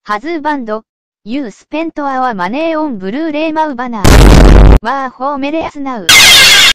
ハズーバンド、You spent our money on Blu-ray Mau banner. Were homeless now.